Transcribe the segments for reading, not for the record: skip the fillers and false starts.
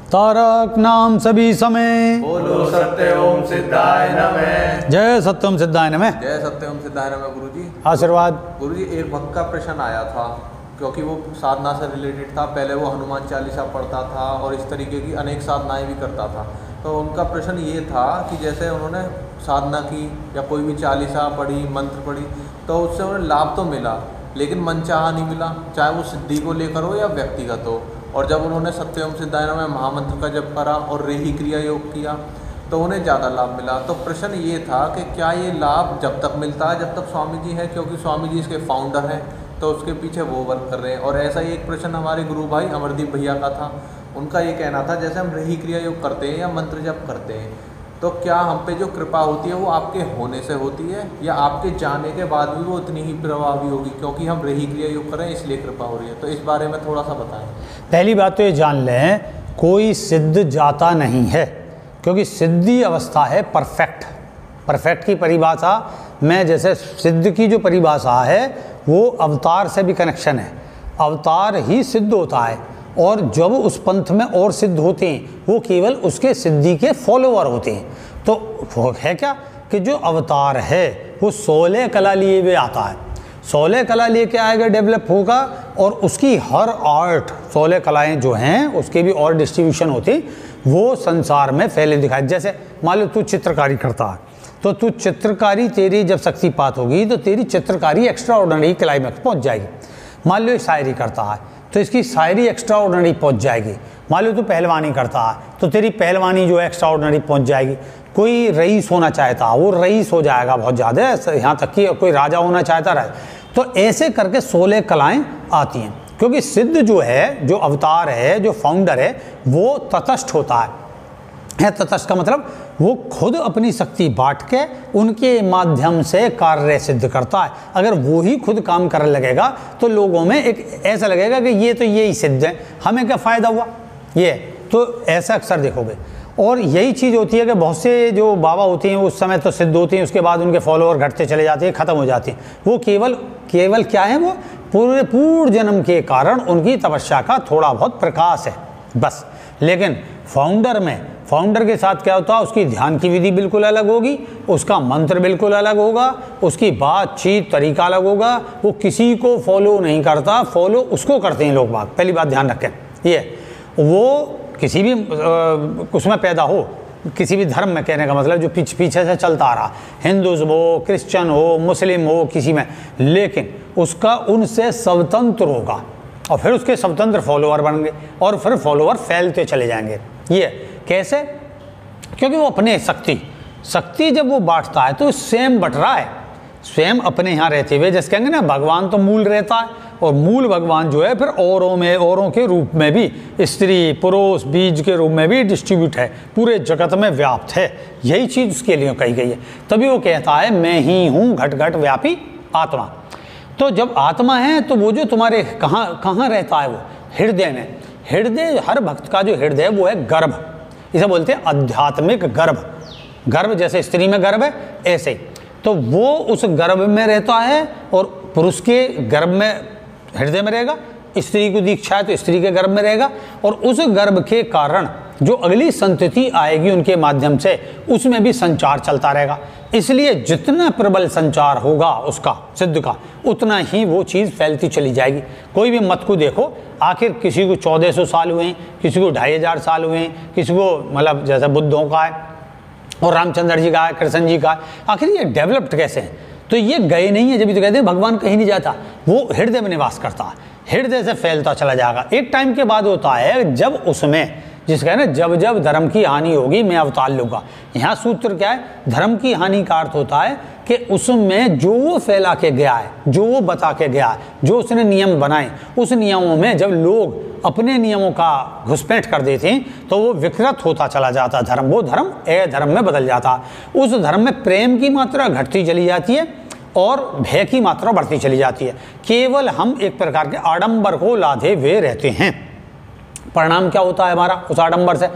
तारक नाम सभी समय, बोलो सत्य ओम सिद्धाय नमः। जय सत्यम सिद्धाय नमः। जय सत्य ओम सिद्धाय नमः। गुरुजी आशीर्वाद। गुरुजी, एक भक्त का प्रश्न आया था, क्योंकि वो साधना से रिलेटेड था। पहले वो हनुमान चालीसा पढ़ता था और इस तरीके की अनेक साधनाएं भी करता था। तो उनका प्रश्न ये था कि जैसे उन्होंने साधना की या कोई भी चालीसा पढ़ी, मंत्र पढ़ी, तो उससे उन्हें लाभ तो मिला, लेकिन मनचाहा नहीं मिला, चाहे वो सिद्धि को लेकर हो या व्यक्तिगत हो। और जब उन्होंने सत्य ओम सिद्धाय नमः महामंत्र का जप करा और रेही क्रिया योग किया तो उन्हें ज़्यादा लाभ मिला। तो प्रश्न ये था कि क्या ये लाभ जब तक मिलता है जब तक स्वामी जी हैं, क्योंकि स्वामी जी इसके फाउंडर हैं, तो उसके पीछे वो वर्क कर रहे हैं। और ऐसा ही एक प्रश्न हमारे गुरु भाई अमरदीप भैया का था। उनका ये कहना था, जैसे हम रेही क्रिया योग करते हैं या मंत्र जप करते हैं, तो क्या हम पे जो कृपा होती है वो आपके होने से होती है या आपके जाने के बाद भी वो उतनी ही प्रभावी होगी, क्योंकि हम रेही क्रिया योग कर रहे हैं इसलिए कृपा हो रही है? तो इस बारे में थोड़ा सा बताएं। पहली बात तो ये जान लें, कोई सिद्ध जाता नहीं है, क्योंकि सिद्धि अवस्था है परफेक्ट। परफेक्ट की परिभाषा में, जैसे सिद्ध की जो परिभाषा है वो अवतार से भी कनेक्शन है। अवतार ही सिद्ध होता है, और जब उस पंथ में और सिद्ध होते हैं वो केवल उसके सिद्धि के फॉलोअर होते हैं। तो है क्या कि जो अवतार है वो 16 कला लिए हुए आता है, 16 कला लेके आएगा, डेवलप होगा, और उसकी हर आर्ट 16 कलाएं जो हैं उसके भी और डिस्ट्रीब्यूशन होती, वो संसार में फैले दिखाए। जैसे मान लो तू चित्रकारी करता है, तो तू चित्रकारी, तेरी जब शक्तिपात होगी तो तेरी चित्रकारी एक्स्ट्रा ऑर्डिनरी क्लाइमैक्स पहुंच जाएगी। मान लो शायरी करता है तो इसकी शायरी एक्स्ट्रा ऑर्डिनरी पहुंच जाएगी। मान लो तू पहलवानी करता है तो तेरी पहलवानी जो है एक्स्ट्रा ऑर्डिनरी पहुंच जाएगी। कोई रईस होना चाहता है वो रईस हो जाएगा बहुत ज़्यादा, यहाँ तक कि कोई राजा होना चाहता रहे। तो ऐसे करके 16 कलाएं आती हैं, क्योंकि सिद्ध जो है, जो अवतार है, जो फाउंडर है, वो तटस्थ होता है। तटस्थ का मतलब वो खुद अपनी शक्ति बांट के उनके माध्यम से कार्य सिद्ध करता है। अगर वो ही खुद काम करने लगेगा तो लोगों में एक ऐसा लगेगा कि ये तो ये ही सिद्ध है, हमें क्या फ़ायदा हुआ ये। तो ऐसा अक्सर देखोगे। और यही चीज़ होती है कि बहुत से जो बाबा होते हैं उस समय तो सिद्ध होते हैं, उसके बाद उनके फॉलोअर घटते चले जाते हैं, ख़त्म हो जाते हैं। वो केवल क्या है, वो पूर्ण जन्म के कारण उनकी तपस्या का थोड़ा बहुत प्रकाश है बस। लेकिन फाउंडर के साथ क्या होता है, उसकी ध्यान की विधि बिल्कुल अलग होगी, उसका मंत्र बिल्कुल अलग होगा, उसकी बातचीत तरीका अलग होगा। वो किसी को फॉलो नहीं करता, फॉलो उसको करते हैं लोग बाग। पहली बात ध्यान रखें, ये वो किसी भी उसमें पैदा हो, किसी भी धर्म में, कहने का मतलब जो पीछे से चलता आ रहा, हिंदुज़्म हो, क्रिश्चियन हो, मुस्लिम हो, किसी में, लेकिन उसका उनसे स्वतंत्र होगा और फिर उसके स्वतंत्र फॉलोअर बनेंगे और फिर फॉलोअर फैलते चले जाएंगे। ये कैसे? क्योंकि वो अपने शक्ति जब वो बांटता है तो सेम बट रहा है, स्वयं अपने यहाँ रहते हुए। जैसे कहेंगे ना, भगवान तो मूल रहता है, और मूल भगवान जो है फिर औरों के रूप में भी, स्त्री पुरुष बीज के रूप में भी डिस्ट्रीब्यूट है, पूरे जगत में व्याप्त है। यही चीज़ उसके लिए कही गई है। तभी वो कहता है, मैं ही हूँ घट घट व्यापी आत्मा। तो जब आत्मा है तो वो जो तुम्हारे कहाँ रहता है, वो हृदय में। हृदय, हर भक्त का जो हृदय है वो है गर्भ, इसे बोलते हैं आध्यात्मिक गर्भ। जैसे स्त्री में गर्भ है, ऐसे तो वो उस गर्भ में रहता है, और पुरुष के गर्भ में हृदय में रहेगा, स्त्री को दीक्षा है तो स्त्री के गर्भ में रहेगा, और उस गर्भ के कारण जो अगली संतति आएगी उनके माध्यम से उसमें भी संचार चलता रहेगा। इसलिए जितना प्रबल संचार होगा उसका सिद्ध का, उतना ही वो चीज़ फैलती चली जाएगी। कोई भी मत को देखो, आखिर किसी को 1400 साल हुए हैं, किसी को 2500 साल हुए हैं, किसी को मतलब जैसे बुद्धों का है और रामचंद्र जी का है, कृष्ण जी का है। आखिर ये डेवलप्ड कैसे हैं? तो ये गए नहीं है, जब भी तो कहते हैं भगवान कहीं नहीं जाता, वो हृदय में निवास करता है, हृदय से फैलता चला जाएगा। एक टाइम के बाद होता है जब उसमें, जिसका है ना, जब धर्म की हानि होगी मैं अवतार लूँगा। यहाँ सूत्र क्या है, धर्म की हानि का अर्थ होता है कि उसमें जो वो फैला के गया है, जो वो बता के गया है, जो उसने नियम बनाए, उस नियमों में जब लोग अपने नियमों का घुसपैठ कर देते हैं तो वो विकृत होता चला जाता धर्म। वो धर्म अधर्म में बदल जाता। उस धर्म में प्रेम की मात्रा घटती चली जाती है और भय की मात्रा बढ़ती चली जाती है। केवल हम एक प्रकार के आडंबर को लादे हुए रहते हैं। परिणाम क्या होता है हमारा उस आडंबर से,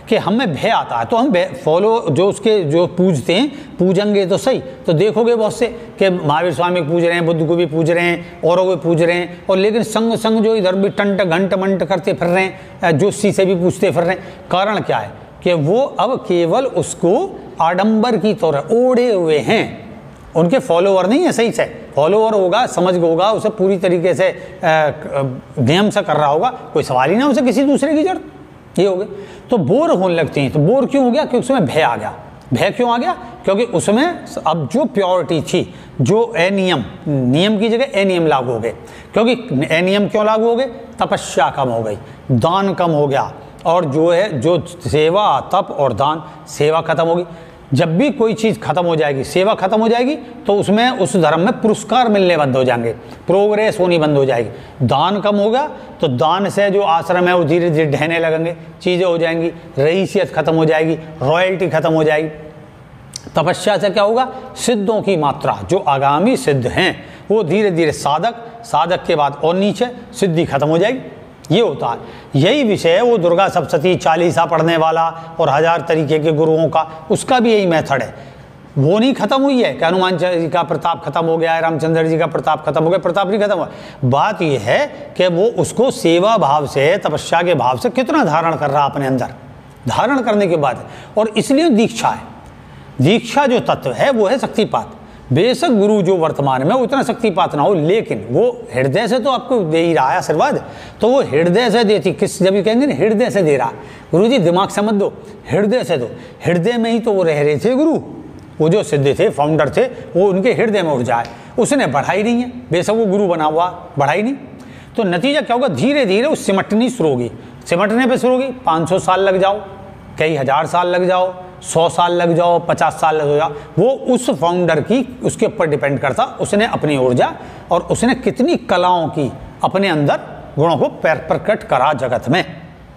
कि हमें भय आता है तो हम फॉलो जो उसके जो पूजते हैं, पूजेंगे तो सही, तो देखोगे बहुत से कि महावीर स्वामी को पूज रहे हैं, बुद्ध को भी पूज रहे हैं, औरों को पूज रहे हैं, और लेकिन संग संग जो इधर भी टंट घंट मंट करते फिर रहे हैं, जोशी से भी पूछते फिर रहे हैं। कारण क्या है कि वो अब केवल उसको आडंबर की तरह ओढ़े हुए हैं, उनके फॉलोवर नहीं है। सही से फॉलोवर होगा, समझ होगा, उसे पूरी तरीके से नियम से कर रहा होगा, कोई सवाल ही ना उसे किसी दूसरे की जरूरत, ये हो गए। तो बोर होने लगते हैं। तो बोर क्यों हो गया? क्योंकि उसमें भय आ गया। भय क्यों आ गया? क्योंकि उसमें अब जो प्योरिटी थी, जो अनियम, नियम की जगह अनियम लागू हो गए। क्योंकि अनियम क्यों लागू हो गए? तपस्या कम हो गई, दान कम हो गया, और जो है जो सेवा, तप और दान, सेवा खत्म होगी। जब भी कोई चीज़ खत्म हो जाएगी, सेवा खत्म हो जाएगी, तो उसमें उस धर्म में पुरस्कार मिलने बंद हो जाएंगे, प्रोग्रेस होनी बंद हो जाएगी। दान कम होगा तो दान से जो आश्रम है वो धीरे धीरे ढहने लगेंगे, चीज़ें हो जाएंगी, रईसियत खत्म हो जाएगी, रॉयल्टी खत्म हो जाएगी। तपस्या से क्या होगा? सिद्धों की मात्रा, जो आगामी सिद्ध हैं वो धीरे धीरे साधक, साधक के बाद और नीचे सिद्धि खत्म हो जाएगी। ये होता है। यही विषय है वो दुर्गा सप्तशती चालीसा पढ़ने वाला और 1000 तरीके के गुरुओं का, उसका भी यही मेथड है। वो नहीं खत्म हुई है कि हनुमान जी का प्रताप खत्म हो गया है, रामचंद्र जी का प्रताप खत्म हो गया, प्रताप नहीं खत्म हुआ। बात यह है कि वो उसको सेवा भाव से, तपस्या के भाव से कितना धारण कर रहा अपने अंदर, धारण करने के बाद। और इसलिए दीक्षा है। दीक्षा जो तत्व है वो है शक्तिपात। बेशक गुरु जो वर्तमान में उतना शक्तिपात ना हो, लेकिन वो हृदय से तो आपको दे ही रहा है आशीर्वाद, तो वो हृदय से देती। किस जब भी कहेंगे ना हृदय से दे रहा, गुरु जी दिमाग से मत दो, हृदय से दो। हृदय में ही तो वो रह रहे थे गुरु, वो जो सिद्ध थे, फाउंडर थे, वो उनके हृदय में ऊर्जा है, उसने बढ़ाई नहीं है। बेशक वो गुरु बना हुआ, बढ़ाई नहीं। तो नतीजा क्या होगा? धीरे धीरे वो सिमटनी शुरू होगी। सिमटने पर शुरू होगी, 500 साल लग जाओ, कई 1000 साल लग जाओ, 100 साल लग जाओ, 50 साल लग जाओ, वो उस फाउंडर की, उसके ऊपर डिपेंड करता, उसने अपनी ऊर्जा और उसने कितनी कलाओं की अपने अंदर गुणों को प्रकट करा जगत में।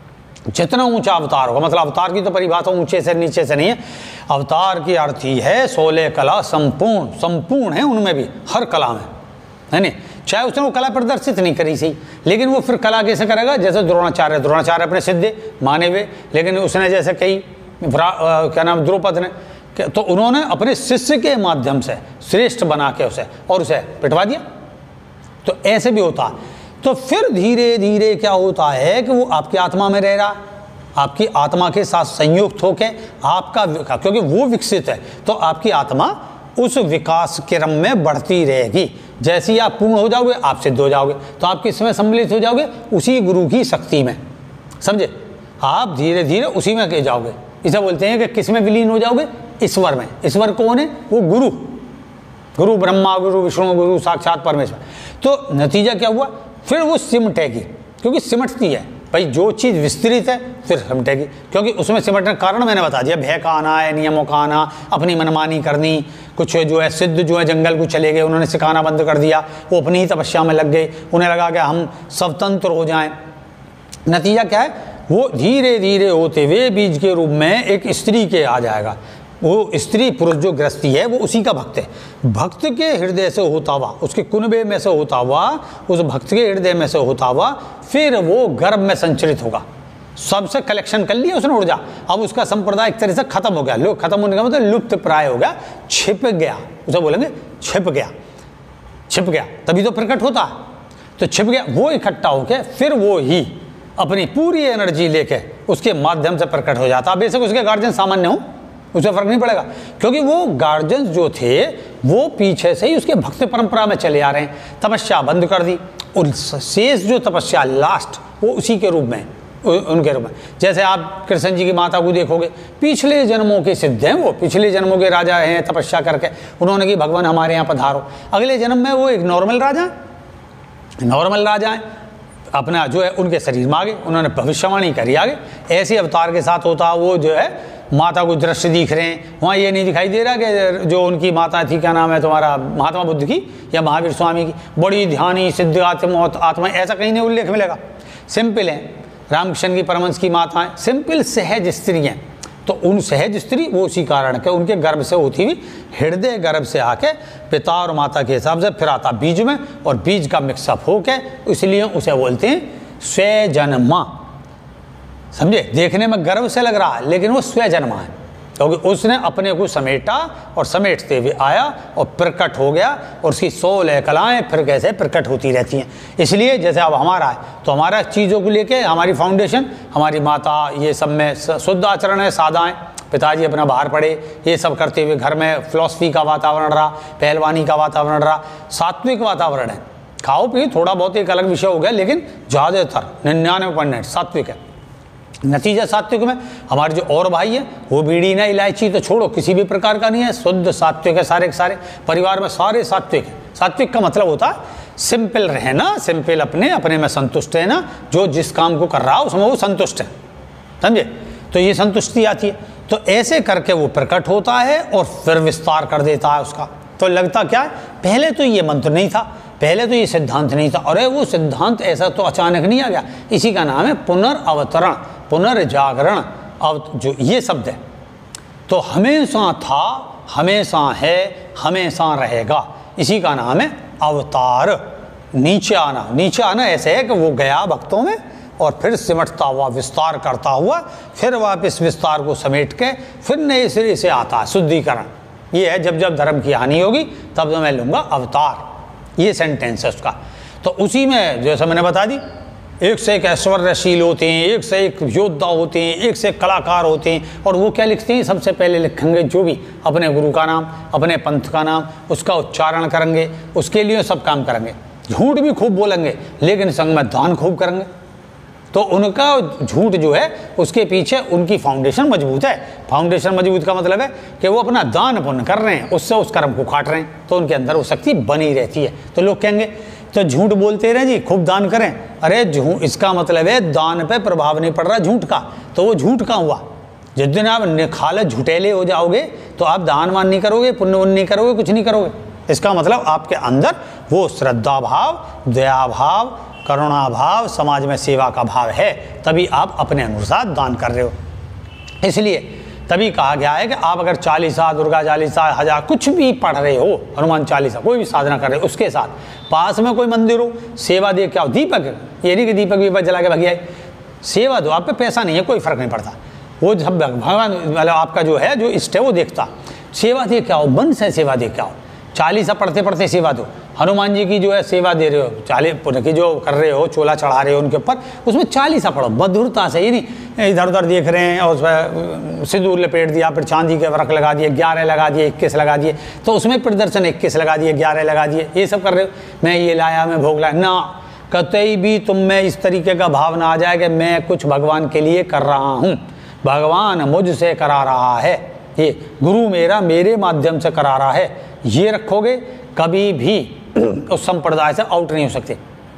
जितना ऊंचा अवतार होगा, मतलब अवतार की तो परिभाषा ऊंचे से नीचे से नहीं है। अवतार की अर्थ ही है 16 कला संपूर्ण, संपूर्ण है उनमें भी, हर कला में, है नहीं। चाहे उसने वो कला प्रदर्शित नहीं करी सही, लेकिन वो फिर कला कैसे करेगा? जैसे द्रोणाचार्य अपने सिद्ध माने हुए, लेकिन उसने जैसे कई क्या नाम द्रौपद ने, तो उन्होंने अपने शिष्य के माध्यम से श्रेष्ठ बना के उसे और उसे पिटवा दिया। तो ऐसे भी होता है। तो फिर धीरे धीरे क्या होता है कि वो आपकी आत्मा में रह रहा, आपकी आत्मा के साथ संयुक्त होके आपका, क्योंकि वो विकसित है, तो आपकी आत्मा उस विकास क्रम में बढ़ती रहेगी। जैसे ही आप पूर्ण हो जाओगे, आप सिद्ध हो जाओगे, तो आप किसमें सम्मिलित हो जाओगे? उसी गुरु की शक्ति में, समझे? आप धीरे धीरे उसी में कह जाओगे। इसे बोलते हैं कि किस में विलीन हो जाओगे? ईश्वर में। ईश्वर कौन है? वो गुरु, गुरु ब्रह्मा, गुरु विष्णु, गुरु साक्षात परमेश्वर। तो नतीजा क्या हुआ? फिर वो सिमटेगी, क्योंकि सिमटती है भाई, जो चीज़ विस्तृत है फिर सिमटेगी, क्योंकि उसमें सिमटने का कारण मैंने बता दिया। भय का आना है, नियमों का आना, अपनी मनमानी करनी। कुछ जो है सिद्ध जो है जंगल को चले गए, उन्होंने सिखाना बंद कर दिया, वो अपनी ही तपस्या में लग गए, उन्हें लगा कि हम स्वतंत्र हो जाएं। नतीजा क्या है? वो धीरे धीरे होते हुए बीज के रूप में एक स्त्री के आ जाएगा। वो स्त्री पुरुष जो गृहस्थी है वो उसी का भक्त है। भक्त के हृदय से होता हुआ, उसके कुनबे में से होता हुआ, उस भक्त के हृदय में से होता हुआ फिर वो गर्भ में संचरित होगा। सबसे कलेक्शन कर लिया उसने ऊर्जा, अब उसका संप्रदाय एक तरह से खत्म हो गया। लोग खत्म होने का मतलब लुप्त प्राय हो गया, छिप गया, उसे बोलेंगे छिप गया। छिप गया तभी तो प्रकट होता है। तो छिप गया, वो इकट्ठा होकर फिर वो ही अपनी पूरी एनर्जी लेके उसके माध्यम से प्रकट हो जाता। बेशक उसके गार्जियन सामान्य हो, उसे फर्क नहीं पड़ेगा, क्योंकि वो गार्जियंस जो थे वो पीछे से ही उसके भक्त परंपरा में चले आ रहे हैं। तपस्या बंद कर दी, और शेष जो तपस्या लास्ट वो उसी के रूप में, उनके रूप में। जैसे आप कृष्ण जी की माता को देखोगे, पिछले जन्मों के सिद्ध हैं, वो पिछले जन्मों के राजा हैं, तपस्या करके उन्होंने कि भगवान हमारे यहाँ पधारो। अगले जन्म में वो एक नॉर्मल राजा हैं, अपना जो है उनके शरीर में आ गए, उन्होंने भविष्यवाणी करी आगे। ऐसे अवतार के साथ होता, वो जो है माता को दृश्य दिख रहे हैं। वहाँ ये नहीं दिखाई दे रहा कि जो उनकी माता थी, क्या नाम है तुम्हारा, महात्मा बुद्ध की या महावीर स्वामी की, बड़ी ध्यानी सिद्ध आत्मा, ऐसा कहीं नहीं उल्लेख मिलेगा। सिंपल है, रामकृष्ण की परमहंस की माताएं सिंपल सहज स्त्री हैं। तो उन सहज स्त्री वो उसी कारण के उनके गर्भ से होती हुई हृदय गर्भ से आके पिता और माता के हिसाब से फिर आता बीज में, और बीज का मिक्सअप होके, इसलिए उसे बोलते हैं स्वजन्मा। समझे, देखने में गर्व से लग रहा है लेकिन वो स्वजन्मा है, क्योंकि उसने अपने को समेटा और समेटते हुए आया और प्रकट हो गया, और उसकी 16 कलाएं फिर कैसे प्रकट होती रहती हैं। इसलिए जैसे अब हमारा है तो हमारा चीज़ों को लेके हमारी फाउंडेशन, हमारी माता ये सब में शुद्ध आचरण है, सादाएँ, पिताजी अपना बाहर पढ़े, ये सब करते हुए घर में फिलॉसफी का वातावरण रहा, पहलवानी का वातावरण रहा, सात्विक वातावरण है। खाओ पिए थोड़ा बहुत एक अलग विषय हो गया, लेकिन ज़्यादातर 99% सात्विक है। नतीजा सात्विक में हमारे जो और भाई है वो बीड़ी ना इलायची तो छोड़ो, किसी भी प्रकार का नहीं है, शुद्ध सात्विक है, सारे के सारे परिवार में सारे सात्विक है। सात्विक का मतलब होता है सिंपल रहना, सिंपल अपने में संतुष्ट रहना, जो जिस काम को कर रहा है उसमें वो संतुष्ट है, समझे। तो ये संतुष्टि आती है, तो ऐसे करके वो प्रकट होता है और फिर विस्तार कर देता है उसका। तो लगता क्या है, पहले तो ये मंत्र नहीं था, पहले तो ये सिद्धांत नहीं था, अरे वो सिद्धांत ऐसा तो अचानक नहीं आ गया, इसी का नाम है पुनर्अवतरण, पुनर्जागरण। जो ये शब्द है तो हमेशा था, हमेशा है, हमेशा रहेगा, इसी का नाम है अवतार। नीचे आना ऐसे है कि वो गया भक्तों में और फिर सिमटता हुआ विस्तार करता हुआ फिर वापस विस्तार को समेट के फिर नए सिरे से आता है, शुद्धिकरण। ये है जब जब धर्म की हानि होगी तब तो मैं लूँगा अवतार, ये सेंटेंस है उसका। तो उसी में जैसा मैंने बता दी, एक से एक ऐश्वर्यशील होते हैं, एक से एक योद्धा होते हैं, एक से एक कलाकार होते हैं, और वो क्या लिखते हैं, सबसे पहले लिखेंगे जो भी अपने गुरु का नाम, अपने पंथ का नाम, उसका उच्चारण करेंगे, उसके लिए सब काम करेंगे, झूठ भी खूब बोलेंगे लेकिन संग में दान खूब करेंगे। तो उनका झूठ जो है उसके पीछे उनकी फाउंडेशन मजबूत है। फाउंडेशन मजबूत का मतलब है कि वो अपना दान पुण्य कर रहे हैं, उससे उस कर्म को काट रहे हैं, तो उनके अंदर वो शक्ति बनी रहती है। तो लोग कहेंगे तो झूठ बोलते रहे जी, खूब दान करें, अरे झूठ इसका मतलब है दान पे प्रभाव नहीं पड़ रहा झूठ का, तो वो झूठ का हुआ। जिस दिन आप निखालस झूठेले हो जाओगे तो आप दान वान नहीं करोगे, पुण्य नहीं करोगे, कुछ नहीं करोगे। इसका मतलब आपके अंदर वो श्रद्धा भाव, दया भाव, करुणा भाव, समाज में सेवा का भाव है, तभी आप अपने अनुसार दान कर रहे हो। इसलिए तभी कहा गया है कि आप अगर चालीसा, दुर्गा चालीसा, हजार कुछ भी पढ़ रहे हो, हनुमान चालीसा, कोई भी साधना कर रहे हो, उसके साथ पास में कोई मंदिर हो, सेवा दे के आओ। दीपक, ये नहीं कि दीपक वीपक जला के भागी आए, सेवा दो, आप पे पैसा नहीं है, कोई फर्क नहीं पड़ता। वो जब भगवान मतलब आपका जो है जो इष्ट है वो देखता, सेवा दे के आओ, मन से सेवा दे के आओ। चालीसा पढ़ते पढ़ते सेवा दो, हनुमान जी की जो है सेवा दे रहे हो, की जो कर रहे हो, चोला चढ़ा रहे हो उनके ऊपर, उसमें चालीसा पढ़ो मधुरता से, ये नहीं इधर उधर देख रहे हैं और उसमें सिंदूर लपेट दिया, फिर चांदी के वर्क लगा दिए, 11 लगा दिए, 21 लगा दिए, तो उसमें प्रदर्शन 21 लगा दिए, 11 लगा दिए, ये सब कर रहे हो। मैं ये लाया, मैं भोग लाया ना, कतई भी तुम में इस तरीके का भाव ना आ जाए कि मैं कुछ भगवान के लिए कर रहा हूँ, भगवान मुझसे करा रहा है, ये गुरु मेरे माध्यम से करा रहा है, ये रखोगे कभी भी उस संप्रदाय से आउट नहीं हो सकते।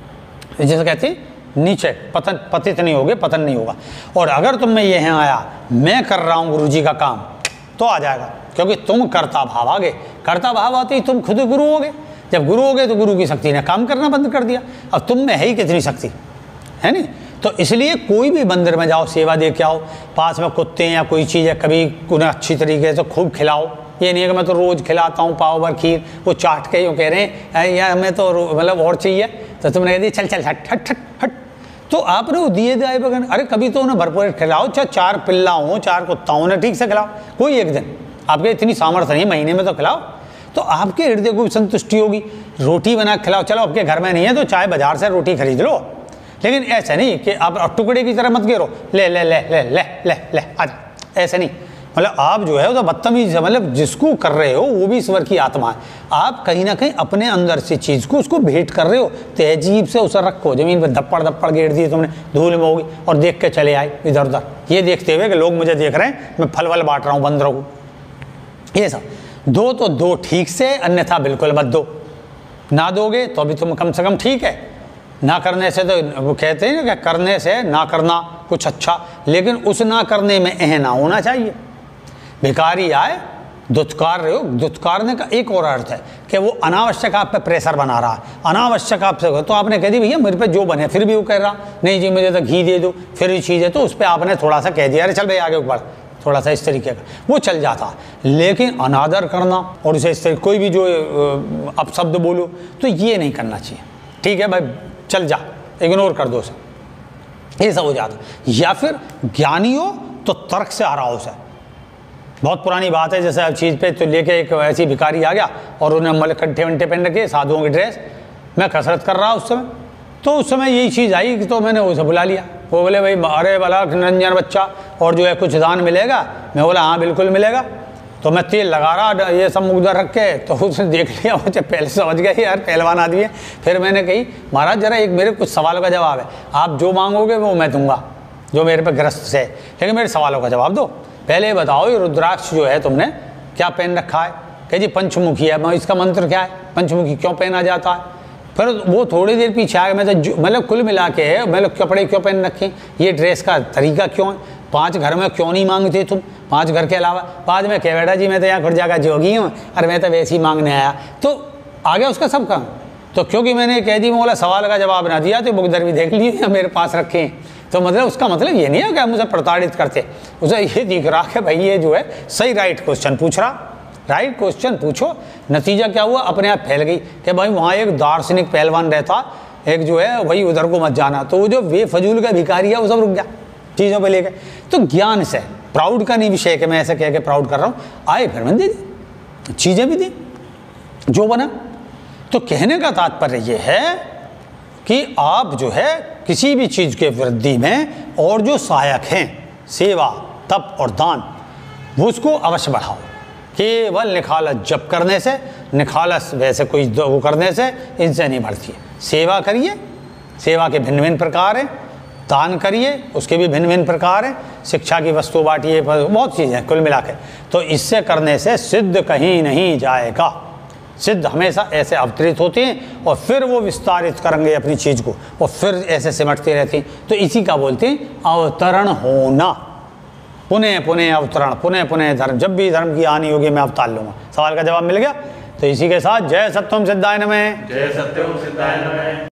जैसे कहते हैं नीचे पतित नहीं होगे, पतन नहीं होगा। और अगर तुम में ये है आया मैं कर रहा हूँ गुरु जी का काम, तो आ जाएगा, क्योंकि तुम कर्ता भाव आ गए। कर्ता भाव आते ही तुम खुद गुरु हो गए। जब गुरु हो गए तो गुरु की शक्ति ने काम करना बंद कर दिया। अब तुम में है ही कितनी शक्ति, है नहीं। तो इसलिए कोई भी मंदिर में जाओ, सेवा दे के आओ, पास में कुत्ते या कोई चीज़ है, कभी उन्हें अच्छी तरीके से खूब खिलाओ। ये नहीं है कि मैं तो रोज़ खिलाता हूँ पाव भर खीर, वो चाट के यूँ कह रहे हैं या हमें तो मतलब और चाहिए, तो तुमने कह दिया चल हट हट हट हट, तो आपने वो दिए जाए बगैर, अरे कभी तो उन्हें भरपूर खिलाओ, चाहे 4 पिल्ला हो, 4 कुत्ता हो, उन्हें ठीक से खिलाओ। कोई एक दिन आपके इतनी सामर्थ्य नहीं, महीने में तो खिलाओ, तो आपके हृदय को भी संतुष्टि होगी। रोटी बना खिलाओ, चलो आपके घर में नहीं है तो चाहे बाजार से रोटी खरीद लो, लेकिन ऐसा नहीं कि आप टुकड़े की तरह मत गिरो, ले ले ले ले ले ले ले आजा, ऐसा नहीं। मतलब आप जो है वो तो बदतमीज है, मतलब जिसको कर रहे हो वो भी ईश्वर की आत्मा है। आप कहीं ना कहीं अपने अंदर से चीज़ को उसको भेंट कर रहे हो, तहजीब से उसे रखो। ज़मीन पर धप्पड़ गेर दिए तुमने, धूल में होगी और देख के चले आए इधर उधर, ये देखते हुए कि लोग मुझे देख रहे हैं, मैं फल वल बांट रहा हूँ बंदरों को। ये सब दो तो दो ठीक से, अन्यथा बिल्कुल मत दो। ना दोगे तो अभी तुम कम से कम ठीक है, ना करने से तो वो कहते हैं ना कि करने से ना करना कुछ अच्छा, लेकिन उस ना करने में ना होना चाहिए। भिखारी आए, दुत्कार रहे हो, दुत्कारने का एक और अर्थ है कि वो अनावश्यक आप पे प्रेशर बना रहा है, अनावश्यक आपसे, तो आपने कह दी भैया मेरे पे जो बने, फिर भी वो कह रहा नहीं जी मुझे तो घी दे दो, फिर ये चीज़ है, तो उस पर आपने थोड़ा सा कह दिया अरे चल भाई आगे बढ़, थोड़ा सा इस तरीके का वो चल जाता। लेकिन अनादर करना और उसे इस तरीके कोई भी जो अपशब्द बोलो तो ये नहीं करना चाहिए। ठीक है भाई चल जा, इग्नोर कर दो उसे, ये सब हो जाता। या फिर ज्ञानी हो तो तर्क से हरा हो उसे। बहुत पुरानी बात है, जैसे अब चीज़ पे तो लेके एक ऐसी भिखारी आ गया और उन्हें मतलब कंठे वंठे पहन रखे साधुओं की ड्रेस, मैं कसरत कर रहा उस समय, तो उस समय यही चीज़ आई कि तो मैंने उसे बुला लिया। वो बोले भाई अरे भला निरंजन बच्चा, और जो है कुछ दान मिलेगा? मैं बोला हाँ बिल्कुल मिलेगा। तो मैं तेल लगा रहा ये सब मुकदर रख के, तो उसने देख लिया, मुझे पहले समझ गया यार पहलवान आदमी है। फिर मैंने कही महाराज जरा एक मेरे कुछ सवालों का जवाब है, आप जो मांगोगे वो मैं दूंगा जो मेरे पे ग्रस्त से, लेकिन मेरे सवालों का जवाब दो। पहले बताओ ये रुद्राक्ष जो है तुमने क्या पहन रखा है? कह जी पंचमुखी है। मैं इसका मंत्र क्या है? पंचमुखी क्यों पहना जाता है? फिर वो थोड़ी देर पीछे आ गया। मैं तो मतलब कुल मिला के मतलब कपड़े क्यों पहन रखे, ये ड्रेस का तरीका क्यों है, 5 घर में क्यों नहीं मांगते तुम, 5 घर के अलावा? बाद में कह बेटा जी मैं तो यहाँ खुर्जा का जोगी हूँ, अरे मैं तो वैसे ही मांगने आया। तो आ गया उसका सब काम। तो क्योंकि मैंने कह दी, मैं बोला सवाल का जवाब ना दिया तो बुकदर भी देख लिए मेरे पास रखे हैं। तो मतलब उसका मतलब ये नहीं है कि हम उसे प्रताड़ित करते, उसे ये दिख रहा कि भाई ये जो है सही राइट क्वेश्चन पूछ रहा। राइट क्वेश्चन पूछो। नतीजा क्या हुआ? अपने आप फैल गई कि भाई वहाँ एक दार्शनिक पहलवान रहता, एक जो है भाई उधर को मत जाना। तो वो जो बेफजूल का भिखारी है वो सब रुक गया चीज़ों पे लेके। तो ज्ञान से प्राउड का नहीं विषय कि मैं ऐसे कह के प्राउड कर रहा हूँ, आए फिर मैंने दे दी, चीज़ें भी दी जो बना। तो कहने का तात्पर्य ये है कि आप जो है किसी भी चीज़ के वृद्धि में और जो सहायक हैं सेवा, तप और दान, वो उसको अवश्य बढ़ाओ। केवल निखालस जप करने से, निखालस वैसे कोई वो करने से इनसे नहीं बढ़ती है। सेवा करिए, सेवा के भिन्न भिन्न प्रकार हैं। दान करिए, उसके भी भिन्न भिन्न प्रकार हैं। शिक्षा की वस्तु बांटिए, बहुत चीज़ें हैं कुल मिला के। तो इससे करने से सिद्ध कहीं नहीं जाएगा। सिद्ध हमेशा ऐसे अवतरित होते हैं और फिर वो विस्तारित करेंगे अपनी चीज़ को और फिर ऐसे सिमटते रहते हैं। तो इसी का बोलते हैं अवतरण होना। पुनः पुनः अवतरण, पुनः पुनः धर्म। जब भी धर्म की हानि होगी मैं अवतार लूँगा। सवाल का जवाब मिल गया। तो इसी के साथ जय सत्यम सिद्धाय नमः। जय सत्यम सिद्धाय नमः।